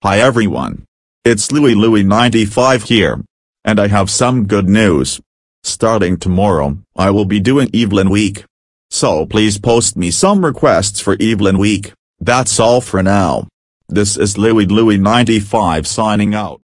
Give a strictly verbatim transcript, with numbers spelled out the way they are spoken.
Hi everyone. It's Louie Louie ninety-five here. And I have some good news. Starting tomorrow, I will be doing Evelyn Week. So please post me some requests for Evelyn Week. That's all for now. This is Louie Louie ninety-five signing out.